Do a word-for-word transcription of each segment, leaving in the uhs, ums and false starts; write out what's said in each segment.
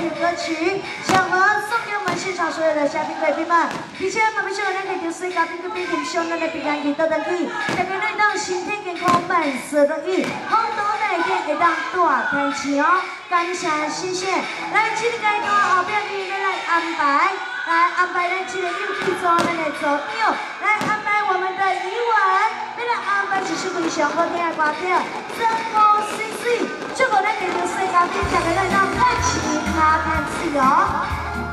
语歌曲，小何送给我们现场所有的嘉宾贵宾们。而且我们希望咱可以从世嘉宾贵宾欣赏咱的平安夜到登去，大家来当身体健康，万事如意，好多大件会当大开钱哦。感谢谢谢，来这个阶段后边呢，咱来安排，来安排咱这个右手做咱的左右，来安排我们的余文，要来安排一首非常好听的歌曲，真好水水，祝福咱地球世嘉宾大家来当开钱卡开水哦。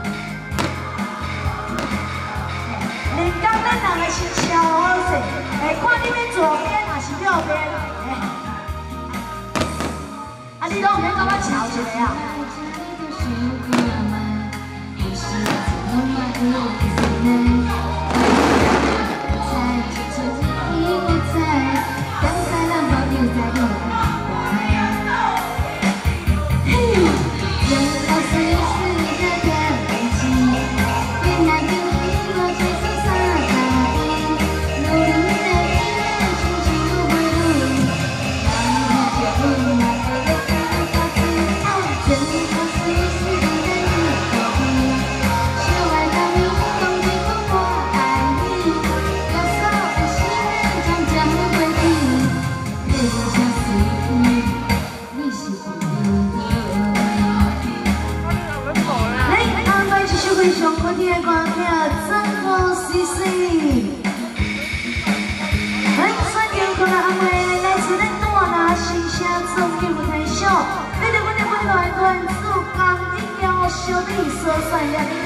连刚咱人的是超好势，哎，看你们左边还是右边，哎。 啊！你拢唔免跟我吵一个啊！非常好听的歌曲，真好水水。来，欢迎过来安慰来自咱大拿新城综艺舞台秀，对着阮的舞台关注，刚一条小弟所算的。